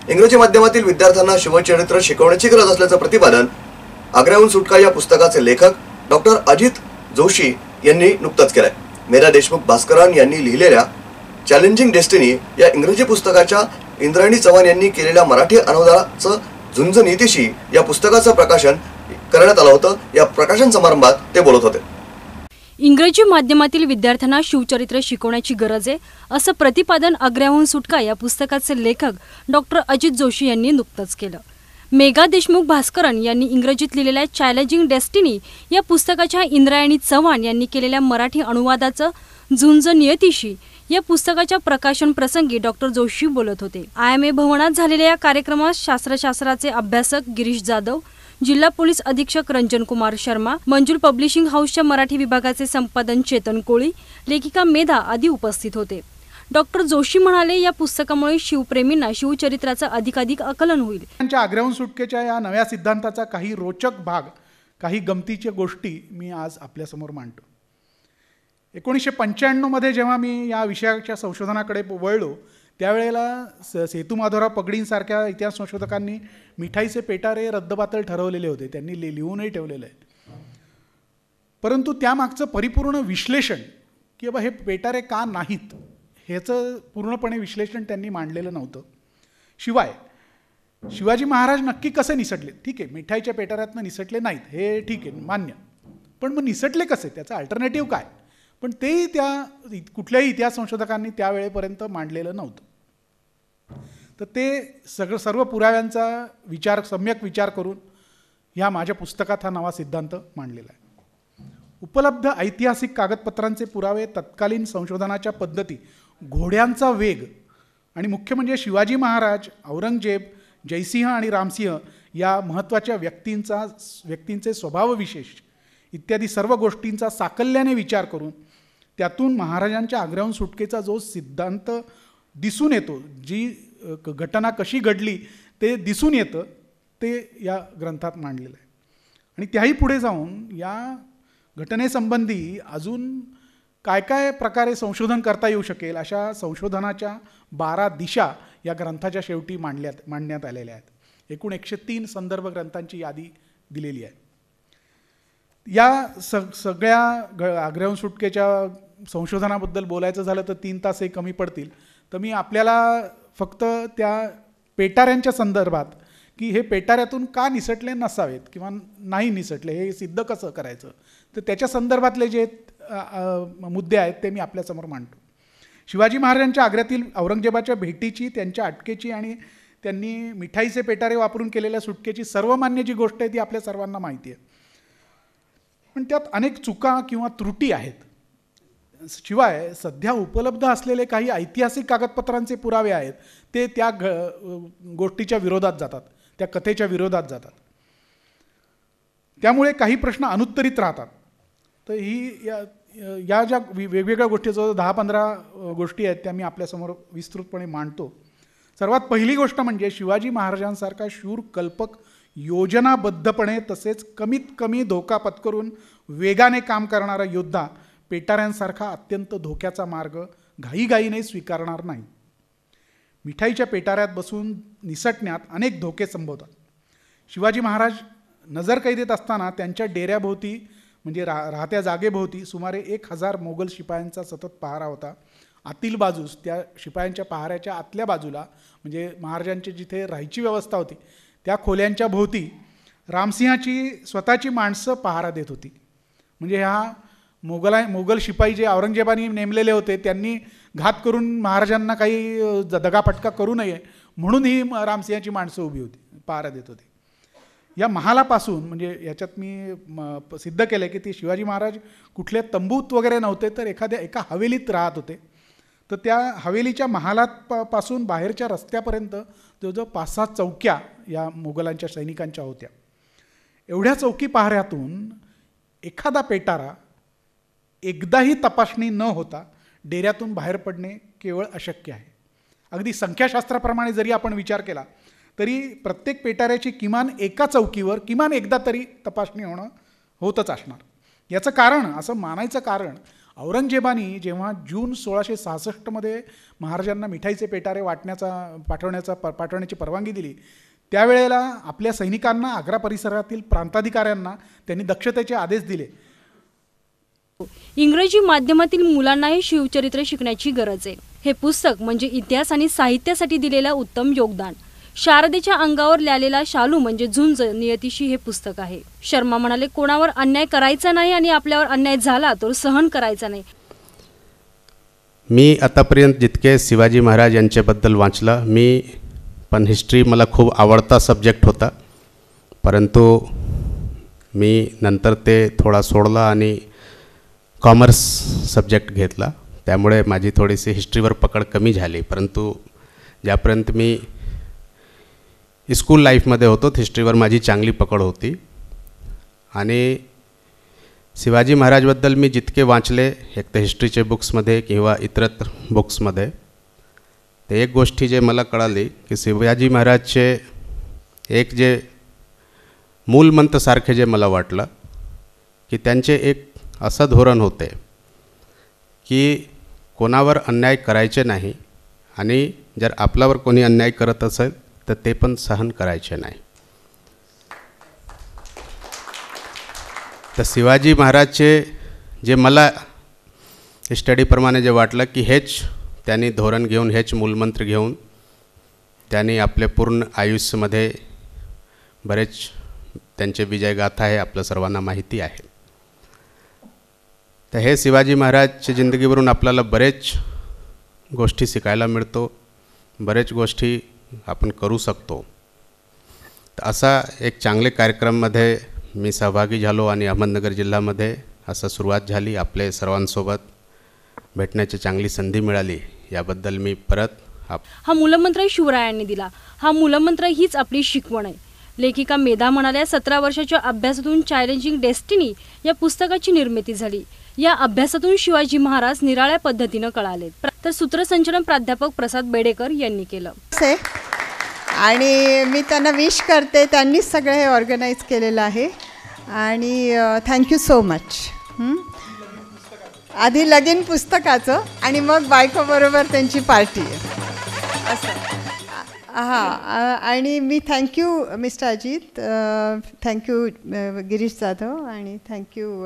इंग्रजी माध्यमातील विद्यार्थ्यांना शिवचरित्र शिकवण्याची गरज असल्याचं प्रतिपादन आग्र्याहून सुटका या पुस्तकाचे लेखक डॉक्टर अजित जोशी यांनी नुकतंच केलंय। मेधा देशमुख भास्करन यांनी लिहिलेल्या चॅलेंजिंग डेस्टिनी या इंग्रजी पुस्तकाच्या इंद्रायणी चव्हाण यांनी केलेल्या मराठी अनुवादाचं झुंज नीतीशी या पुस्तकाचं प्रकाशन करण्यात आलं होतं। या प्रकाशन समारंभात ते बोलत होते। इंग्रजी माध्यमातील विद्यार्थ्यांना शिवचरित्र शिकवण्याची गरज आहे असं प्रतिपादन आग्र्याहून सुटका या पुस्तकाचे लेखक डॉक्टर अजित जोशी यांनी नुकतंच केलं। मेधा देशमुख भास्करन यांनी इंग्रजीत लिहिलेल्या चॅलेंजिंग डेस्टिनी या पुस्तकाच्या इंद्रायणी चव्हाण यांनी केलेल्या मराठी अनुवादाचं झुंज नियतीशी या पुस्तकाच्या प्रकाशन प्रसंगी डॉक्टर जोशी बोलत होते। IMA भवनात झालेल्या या कार्यक्रमात शास्त्राचे अभ्यासक गिरीश जाधव, जिल्हा पोलीस अधीक्षक रंजन कुमार शर्मा, मंजुल पब्लिशिंग हाऊसच्या मराठी विभागाचे संपादन चेतन कोळी, लेखिका मेधा आदी उपस्थित होते। डॉक्टर जोशी म्हणाले, या पुस्तकामुळे शिवप्रेमींना शिवचरित्राचं अधिकाधिक आकलन होईल। त्यांच्या आग्र्याहून सुटकेच्या या नव्या सिद्धांताचा काही रोचक भाग, काही गमतीच्या गोष्टी मी आज आपल्यासमोर मांडतो। 1995 मध्ये जेव्हा मी या विषयाच्या संशोधनाकडे वळलो, त्यावेळेला सेतुमाधवराव पगडींसारख्या इतिहास संशोधकांनी मिठाईचे पेटारे रद्दबातल ठरवलेले होते, त्यांनी लिहूनही ठेवलेले आहेत। परंतु त्यामागचं परिपूर्ण विश्लेषण की बाबा हे पेटारे का नाहीत ह्याचं पूर्णपणे विश्लेषण त्यांनी मांडलेलं नव्हतं। शिवाय शिवाजी महाराज नक्की कसे निसटले, ठीक आहे मिठाईच्या पेटाऱ्यातनं निसटले नाहीत हे ठीक आहे मान्य, पण मग निसटले कसे, त्याचा अल्टरनेटिव्ह काय, पण तेही त्या कुठल्याही इतिहास संशोधकांनी त्यावेळेपर्यंत मांडलेलं नव्हतं। तर ते सर्व पुराव्यांचा सम्यक विचार करून ह्या माझ्या पुस्तकात हा नवा सिद्धांत मांडलेला आहे। उपलब्ध ऐतिहासिक कागदपत्रांचे पुरावे, तत्कालीन संशोधनाच्या पद्धती, घोड्यांचा वेग आणि मुख्य म्हणजे शिवाजी महाराज, औरंगजेब, जयसिंह आणि रामसिंह या महत्त्वाच्या व्यक्तींचे स्वभावविशेष इत्यादी सर्व गोष्टींचा साकल्याने विचार करून त्यातून महाराजांच्या आग्र्याहून सुटकेचा जो सिद्धांत दिसून येतो, जी घटना कशी घडली ते दिसून येतं, ते या ग्रंथात मांडलेलं आहे। आणि त्याही पुढे जाऊन या घटनेसंबंधी अजून काय काय प्रकारे संशोधन करता येऊ शकेल अशा संशोधनाच्या 12 दिशा या ग्रंथाच्या शेवटी मांडण्यात आलेल्या आहेत। एकूण 103 संदर्भ ग्रंथांची यादी दिलेली आहे। या सगळ्या आग्र्याहून सुटकेच्या संशोधनाबद्दल बोलायचं झालं तर 3 तासही कमी पडतील, तर मी आपल्याला फक्त त्या पेटाऱ्यांच्या संदर्भात की हे पेटाऱ्यातून का निसटले नसावेत किंवा नाही निसटले हे सिद्ध कसं करायचं, तर त्याच्या संदर्भातले जे मुद्दे आहेत ते मी आपल्यासमोर मांडतो। शिवाजी महाराजांच्या आग्र्यातील औरंगजेबाच्या भेटीची, त्यांच्या अटकेची आणि त्यांनी मिठाईचे पेटारे वापरून केलेल्या सुटकेची सर्वमान्य जी गोष्ट आहे ती आपल्या सर्वांना माहिती आहे, पण त्यात अनेक चुका किंवा त्रुटी आहेत। शिवाय सध्या उपलब्ध असलेले काही ऐतिहासिक कागदपत्रांचे पुरावे आहेत ते त्या गोष्टीच्या विरोधात जातात, त्या कथेच्या विरोधात जातात, त्यामुळे काही प्रश्न अनुत्तरित राहतात। तर या ज्या वेगवेगळ्या गोष्टी, जवळ 10-15 गोष्टी आहेत त्या मी आपल्यासमोर विस्तृतपणे मांडतो। सर्वात पहिली गोष्ट म्हणजे शिवाजी महाराजांसारखा शूर, कल्पक, योजनाबद्धपणे तसेच कमीत कमी धोका पत्करून वेगाने काम करणारा योद्धा पेटाऱ्यांसारखा अत्यंत धोक्याचा मार्ग घाईघाईने स्वीकारणार नाही। मिठाईच्या पेटाऱ्यात बसून निसटण्यात अनेक धोके संभवतात। शिवाजी महाराज नजरकैदेत असताना त्यांच्या डेऱ्याभोवती म्हणजे राहत्या जागेभोवती सुमारे 1000 मोगल शिपायांचा सतत पहारा होता। आतील बाजूस त्या शिपायांच्या पहाऱ्याच्या आतल्या बाजूला म्हणजे महाराजांची जिथे राहायची व्यवस्था होती त्या खोल्यांच्या भोवती रामसिंहाची स्वतःची माणसं पहारा देत होती। म्हणजे ह्या मोगल शिपाई जे औरंगजेबाने नेमलेले होते त्यांनी घात करून महाराजांना काही दगाफटका करू नये म्हणून ही रामसिंहाची माणसं उभी होती, पहारा देत होती। या महालापासून म्हणजे याच्यात मी सिद्ध केलं की ते शिवाजी महाराज कुठल्या तंबूत वगैरे नव्हते, तर एका हवेलीत राहत होते। तर त्या हवेलीच्या महालात पासून बाहेरच्या रस्त्यापर्यंत जवळजवळ 5-6 चौक्या या मोगलांच्या सैनिकांच्या होत्या। एवढ्या चौकी पहाऱ्यातून एखादा पेटारा एकदाही तपासणी न होता डेऱ्यातून बाहेर पडणे केवळ अशक्य आहे। अगदी संख्याशास्त्राप्रमाणे जरी आपण विचार केला तरी प्रत्येक पेटाऱ्याची किमान एका चौकीवर किमान एकदा तरी तपासणी होतच असणार। याचं कारण, असं मानायचं कारण औरंगजेबाने जेव्हा जून 1666 महाराजांना मिठाईचे पेटारे पाठवण्याची परवानगी दिली, त्यावेळेला आपल्या सैनिकांना आग्रा परिसरातील प्रांताधिकाऱ्यांना त्यांनी दक्षतेचे आदेश दिले. इंग्रजी माध्यमातील मुलांनाही शिवचरित्र शिकण्याची गरज आहे. हे पुस्तक म्हणजे इतिहास आणि साहित्यासाठी दिलेला उत्तम योगदान. शारदेच्या अंगावर ल्यालेला शालू म्हणजे झुंज नियतीशी हे पुस्तक आहे. शर्मा म्हणाले, कोणावर अन्याय करायचा नाही आणि आपल्यावर अन्याय झाला तर सहन करायचा नाही. मी आतापर्यंत जितके शिवाजी महाराज यांच्याबद्दल वाचलं, मी पण हिस्ट्री मला खूप आवडता सब्जेक्ट होता, परंतु मी नंतर ते थोडा सोडला आणि कॉमर्स सब्जेक्ट घेतला. त्यामुळे माझी थोडीशी हिस्ट्रीवर पकड कमी झाली. परंतु ज्यापर्यंत मी स्कूल लाईफमध्ये होतो हिस्ट्रीवर माझी चांगली पकड होती. आणि शिवाजी महाराजबद्दल मी जितके वाचले, एक तर हिस्ट्रीचे बुक्समध्ये किंवा इतरत्र बुक्समध्ये, ते एक गोष्टी जे मला कळाली की शिवाजी महाराजचे एक जे मूलमंत्रसारखे जे मला वाटलं की त्यांचे एक असं धोरण होते की कोणावर अन्याय करायचे नाही आणि जर आपल्यावर कोणी अन्याय करत असेल तर ते पण सहन करायचे नाही. तर शिवाजी महाराजचे जे मला स्टडीप्रमाणे जे वाटलं की हेच त्यांनी धोरण घेऊन, हेच मूलमंत्र घेऊन त्यांनी आपले पूर्ण आयुष्यामध्ये बरेच त्यांचे विजयगाथा आहे, आपल्या सर्वांना माहिती आहे. तर हे शिवाजी महाराजच्या जिंदगीवरून आपल्याला बरेच गोष्टी शिकायला मिळतो, बरेच गोष्टी आपण करू शकतो. तर असा एक चांगले कार्यक्रममध्ये मी सहभागी झालो आणि अहमदनगर जिल्ह्यामध्ये असं सुरुवात झाली. आपले सर्वांसोबत भेटण्याची चांगली संधी मिळाली, याबद्दल मी परत हा मूलमंत्र शिवरायांनी दिला. हा मूलमंत्र हीच आपली शिकवण आहे. लेखिका मेधा म्हणाल्या, 17 वर्षाच्या अभ्यासातून चॅलेंजिंग डेस्टिनी या पुस्तकाची निर्मिती झाली. या अभ्यासातून शिवाजी महाराज निराळ्या पद्धतीनं कळाले. तर सूत्रसंचालन प्राध्यापक प्रसाद बेडेकर यांनी केलं. आणि मी त्यांना विश करते, त्यांनीच सगळं हे ऑर्गनाईज केलेलं आहे. आणि थँक्यू सो मच. आधी लगीन पुस्तकाचं आणि मग बायकोबरोबर त्यांची पार्टी असं. हां, आणि मी thank you mister Ajit, thank you Girish Jadhav आणि थँक्यू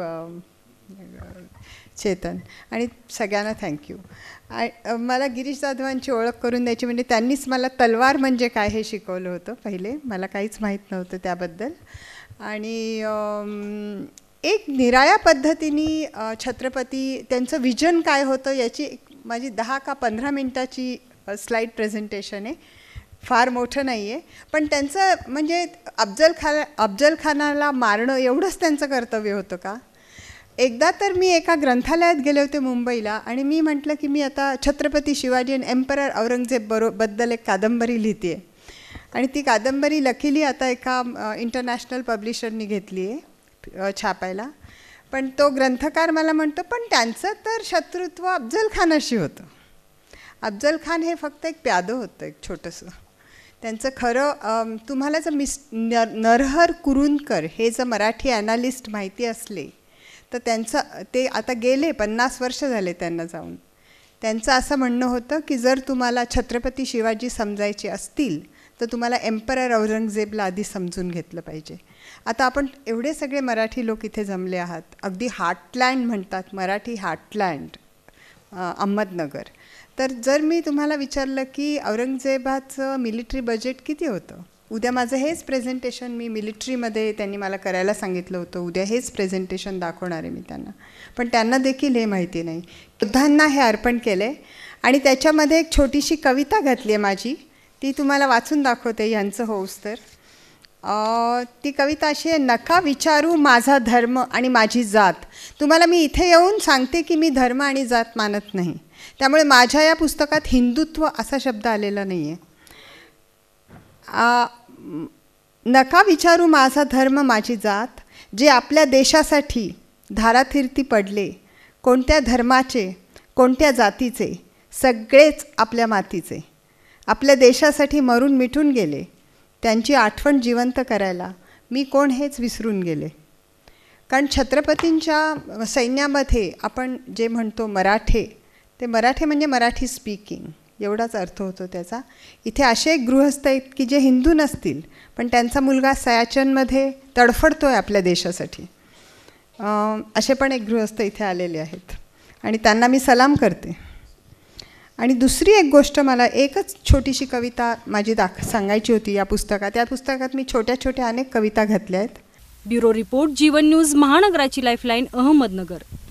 चेतन, आणि सगळ्यांना थँक्यू. मला गिरीश जाधवांची ओळख करून द्यायची म्हणजे त्यांनीच मला तलवार म्हणजे काय हे शिकवलं होतं पहिले. मला काहीच माहीत नव्हतं त्याबद्दल. आणि एक निराळ्या पद्धतीने छत्रपती त्यांचं विजन काय होतं याची माझी 10 का 15 मिनटाची स्लाईड प्रेझेंटेशन आहे. फार मोठं नाही आहे, पण त्यांचं म्हणजे अफजल खानाला मारणं एवढंच त्यांचं कर्तव्य होतं का? एकदा तर मी एका ग्रंथालयात गेले होते मुंबईला आणि मी म्हटलं की मी आता छत्रपती शिवाजी आणि एम्परर औरंगजेब बद्दल एक कादंबरी लिहिते आहे. आणि ती कादंबरी लकीली आता एका इंटरनॅशनल पब्लिशरनी घेतली आहे छापायला. पण तो ग्रंथकार मला म्हणतो, पण त्यांचं तर शत्रुत्व अफजल खानाशी होतं. अफजल खान हे फक्त एक प्यादं होतं, एक छोटंसं. त्यांचं खरं तुम्हाला जर नरहर कुरुंदकर हे जर मराठी ॲनालिस्ट माहिती असले तर त्यांचं ते आता गेले 50 वर्ष झाले त्यांना जाऊन. त्यांचं असं म्हणणं होतं की जर तुम्हाला छत्रपती शिवाजी समजायचे असतील तर तुम्हाला एम्परर औरंगजेबला आधी समजून घेतलं पाहिजे. आता आपण एवढे सगळे मराठी लोक इथे जमले आहात, अगदी हार्टलँड म्हणतात, मराठी हार्टलँड अहमदनगर. तर जर मी तुम्हाला विचारलं की औरंगजेबाचं मिलिटरी बजेट किती होतं, उद्या माझं हेच प्रेझेंटेशन मी मिलिटरीमध्ये त्यांनी मला करायला सांगितलं होतं, उद्या हेच प्रेझेंटेशन दाखवणार आहे मी त्यांना. पण त्यांना देखील हे माहिती नाही. योद्धांना हे अर्पण केलं आहे. आणि त्याच्यामध्ये एक छोटीशी कविता घातली आहे माझी, ती तुम्हाला वाचून दाखवते यांचं होऊस तर. ती कविता अशी आहे, नका विचारू माझा धर्म आणि माझी जात. तुम्हाला मी इथे येऊन सांगते की मी धर्म आणि जात मानत नाही, त्यामुळे माझ्या या पुस्तकात हिंदुत्व असा शब्द आलेला नाही आहे. नका विचारू माझा धर्म माझी जात, जे आपल्या देशासाठी धारातीर्थी पडले, कोणत्या धर्माचे कोणत्या जातीचे, सगळेच आपल्या मातीचे, आपल्या देशासाठी मरून मिटून गेले, त्यांची आठवण जिवंत करायला मी कोण हेच विसरून गेले. कारण छत्रपतींच्या सैन्यामध्ये आपण जे म्हणतो मराठे, ते मराठे म्हणजे मराठी स्पीकिंग एवढाच अर्थ होतो त्याचा. इथे असे एक गृहस्थ आहेत की जे हिंदू नसतील, पण त्यांचा मुलगा सयाचनमध्ये तडफडतो आहे आपल्या देशासाठी. असे पण एक गृहस्थ इथे आलेले आहेत आणि त्यांना मी सलाम करते. आणि दुसरी एक गोष्ट, मला एकच छोटीशी कविता माझी सांगायची होती या पुस्तकात. या पुस्तकात मी छोट्या छोट्या अनेक कविता घातल्या आहेत. ब्युरो रिपोर्ट, जीवन न्यूज, महानगराची लाईफलाईन, अहमदनगर.